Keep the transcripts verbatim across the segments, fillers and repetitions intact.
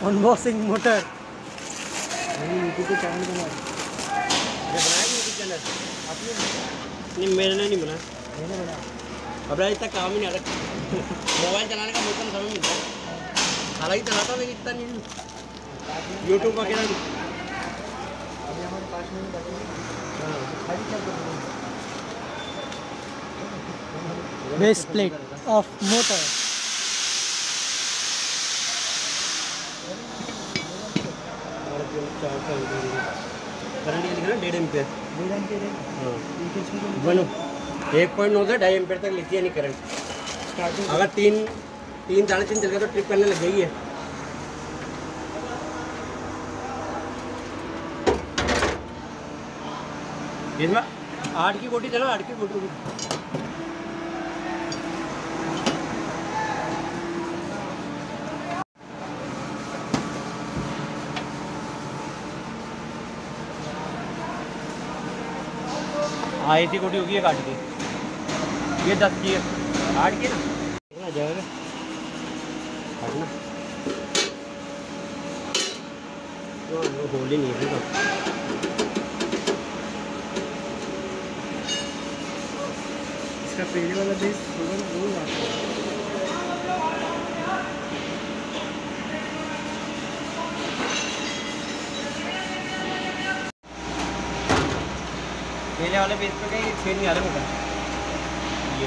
Unboxing motor. YouTube पे channel बना बनाया यूट्यूब चैनल आपने? नहीं मैंने नहीं बना मैंने बना अब इतना काम ही नहीं आता। मोबाइल चलाने का मौका समय मिलता है, हालांकि चलाता नहीं इतना नहीं यूट्यूब वगैरह। अभी हमारे पास में base plate of motor. Current ये लिखा ना डेढ़ एम्पियर डेढ़ एम्पियर हाँ वन एक पॉइंट नौ से ढाई एम्पियर तक लेती है नहीं करंट स्टार्टिंग। अगर तीन तीन साढ़े तीन चल गया तो ट्रिप करने लग गई है। इसमें आठ की गोटी चलो आठ की गोटी हाँ ऐसी गोटी होगी एक आठ की, ये दस की है आठ की ना आ जाएगा हटना तो होल ही नहीं है तो। इसका पहले वाला बेस होगा ना वो आता है। पहले वाले बेस पे कहीं छेद नहीं आ रहा होगा ये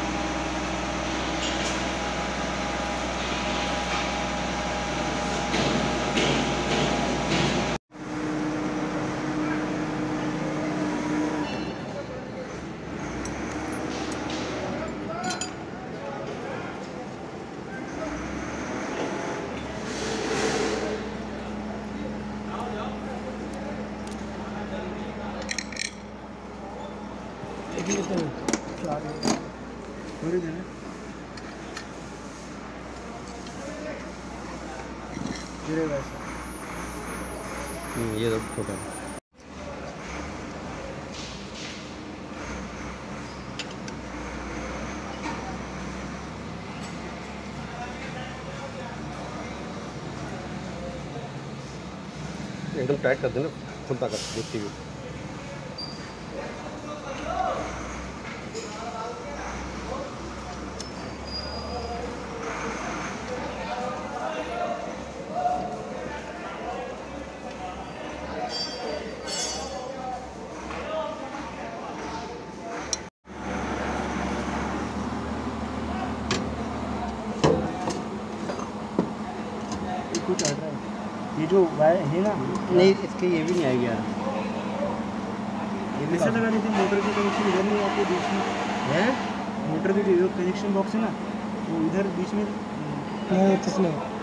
थोड़ी देर ये तो छोटा है। एकदम टाइट कर देना खुलता कर देखती हुई। कुछ आ रहा है ये जो वायर है ना नहीं इसके ये भी नहीं आएगी यार। ये कैसे लगा रही थी मोटर की कनेक्शन इधर नहीं आती बीच में है मोटर की जो कनेक्शन बॉक्स है ना वो इधर बीच में नहीं इसमें